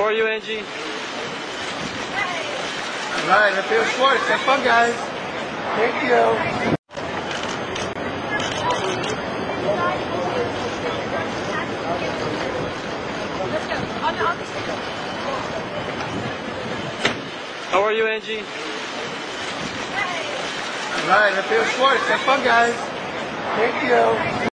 are you, Angie? All right, let's feel sports. Have fun, guys. Thank you. How are you, Angie? All right, let's feel sports. Have fun, guys. Thank you.